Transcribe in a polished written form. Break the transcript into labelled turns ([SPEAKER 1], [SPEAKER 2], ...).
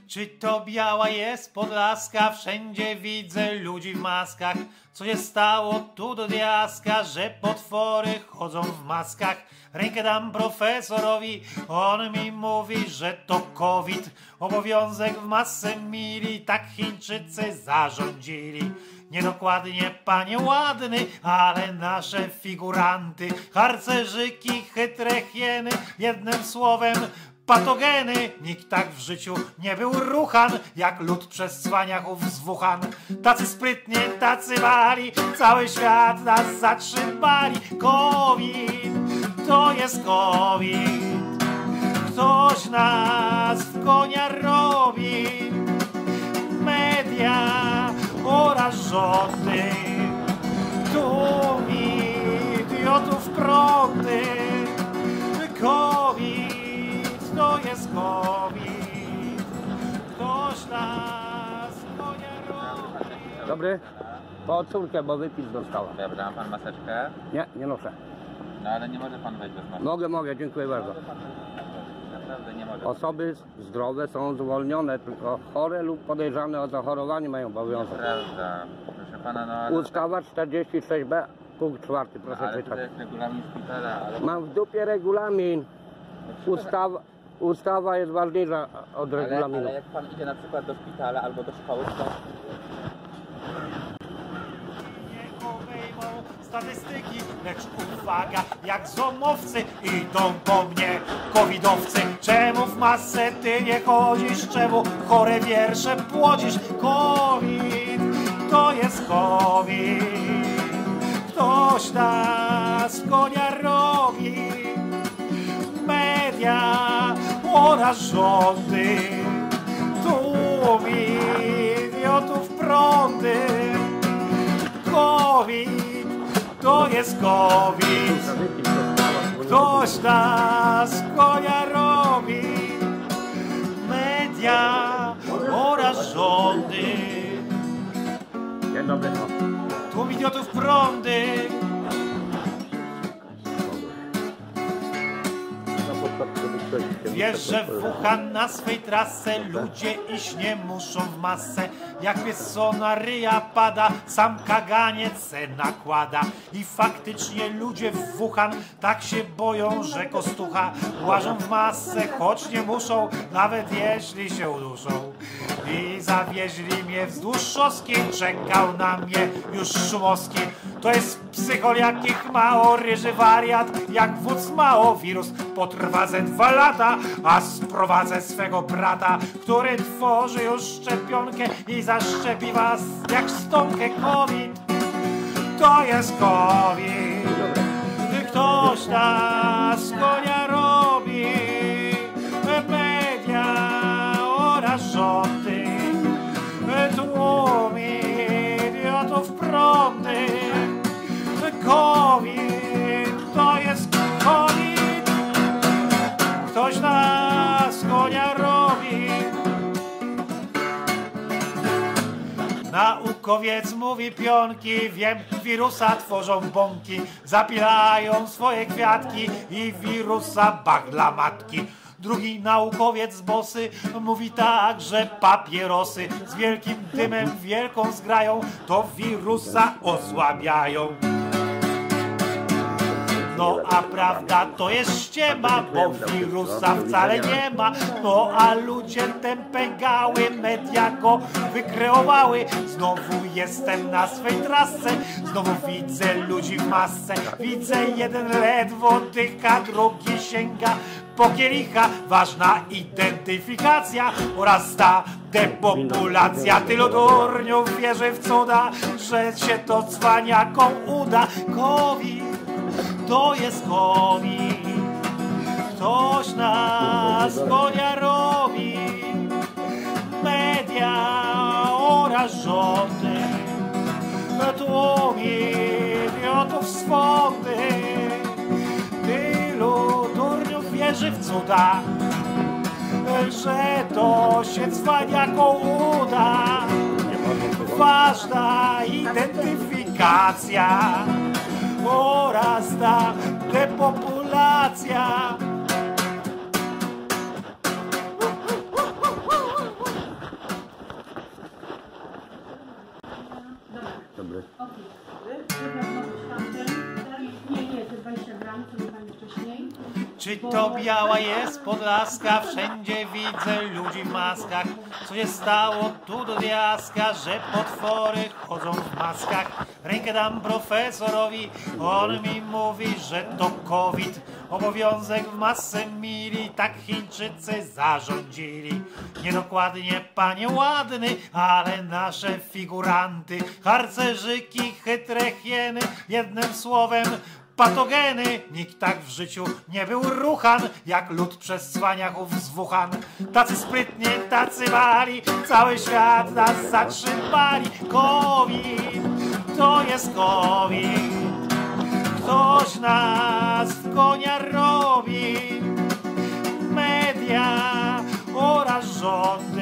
[SPEAKER 1] Czy to biała jest Podlaska? Wszędzie widzę ludzi w maskach. Co się stało tu do diaska, że potwory chodzą w maskach? Rękę dam profesorowi, on mi mówi, że to COVID. Obowiązek w masę mili, tak Chińczycy zarządzili. Niedokładnie, panie ładny, ale nasze figuranty, harcerzyki, chytre hieny, jednym słowem patogeny. Nikt tak w życiu nie był ruchan, jak lud przez cwaniachów z Wuhan. Tacy sprytnie, tacy mali, cały świat nas zatrzymali. COVID, to jest COVID. Ktoś nas w konia robi. Media oraz rządy, tłumi idiotów prądy. COVID, to jest COVID. Ktoś nas w konia robi.
[SPEAKER 2] Dobry. Po córkę, bo wypis dostała.
[SPEAKER 3] Dobrze, ma pan maseczkę?
[SPEAKER 2] Nie, nie noszę.
[SPEAKER 3] No ale nie może pan wejść bez maseczki.
[SPEAKER 2] Mogę, dziękuję bardzo.
[SPEAKER 3] Naprawdę nie może.
[SPEAKER 2] Osoby zdrowe są zwolnione, tylko chore lub podejrzane o zachorowanie mają obowiązek.
[SPEAKER 3] Prawda. Proszę pana, no ale...
[SPEAKER 2] Ustawa 46b, punkt 4, proszę
[SPEAKER 3] ale to
[SPEAKER 2] czytać.
[SPEAKER 3] jest regulamin szpitala, ale...
[SPEAKER 2] Mam w dupie regulamin. Ustawa jest ważniejsza od regulaminu.
[SPEAKER 3] Ale jak pan idzie na przykład do szpitala albo do szkoły, to...
[SPEAKER 1] Nie obejmą statystyki, lecz uwaga, jak zomowcy idą po mnie covidowcy. Czemu w masę ty nie chodzisz? Czemu chore wiersze płodzisz? COVID, to jest COVID. Ktoś nas konia robi. Media oraz rządy, tłumi idiotów prądy. COVID, to jest COVID. Ktoś nas konia robi. Media oraz rządy,
[SPEAKER 2] Dzień dobry.
[SPEAKER 1] tłum idiotów prądy. Wiesz, że w Wuhan na swej trasce ludzie iść nie muszą w masę. Jak pies na ryja pada, sam kaganiec se nakłada. I faktycznie ludzie w Wuhan tak się boją, że kostucha. Łażą w masę, choć nie muszą, nawet jeśli się uduszą. I zawieźli mnie wzdłuż szoski, czekał na mnie już Szumowski. To jest psychol jakich mało, ryży wariat, jak wódz mało. Wirus potrwa ze 2 lata, a sprowadzę swego brata, który tworzy już szczepionkę i zaszczepi was jak stonkę. COVID, to jest COVID. Ktoś nas konia robi. Media oraz rządy, tłumi idiotów prądy. COVID, to jest COVID. Ktoś nas konia robi. Naukowiec mówi pionki, wiem, wirusa tworzą bąki. Zapilają swoje kwiatki i wirusa bach dla matki. Drugi naukowiec bosy mówi tak, że papierosy z wielkim dymem, wielką zgrają to wirusa osłabiają. No a prawda to jest ściema, bo wirusa wcale nie ma. No a ludzie tępegały, media go wykreowały. Znowu jestem na swej trasce, znowu widzę ludzi w masce. Widzę jeden ledwo dycha, drugi sięga po kielicha. Ważna identyfikacja oraz ta depopulacja. Tylu durniów wierzy w cuda, że się to cwaniakom uda. COVID, to jest COVID. Ktoś nas konia robi. Media oraz rządy, tłum idiotów swobody. Tylu durniów wierzy w cuda, że to się cwaniakom uda. Ważna identyfikacja oraz ta depopulacja.
[SPEAKER 4] pan, co mi pan wcześniej.
[SPEAKER 1] Czy to biała jest Podlaska? Wszędzie widzę ludzi w maskach. Co się stało tu do diaska, że potwory chodzą w maskach? Rękę dam profesorowi, on mi mówi, że to COVID. Obowiązek w masę mili, tak Chińczycy zarządzili. Niedokładnie, panie ładny, ale nasze figuranty, harcerzyki, chytre hieny, jednym słowem patogeny. Nikt tak w życiu nie był ruchan, jak lud przez cwaniachów z Wuhan. Tacy sprytnie, tacy mali, cały świat nas zatrzymali. COVID, to jest COVID. Ktoś nas w konia robi. Media oraz rządy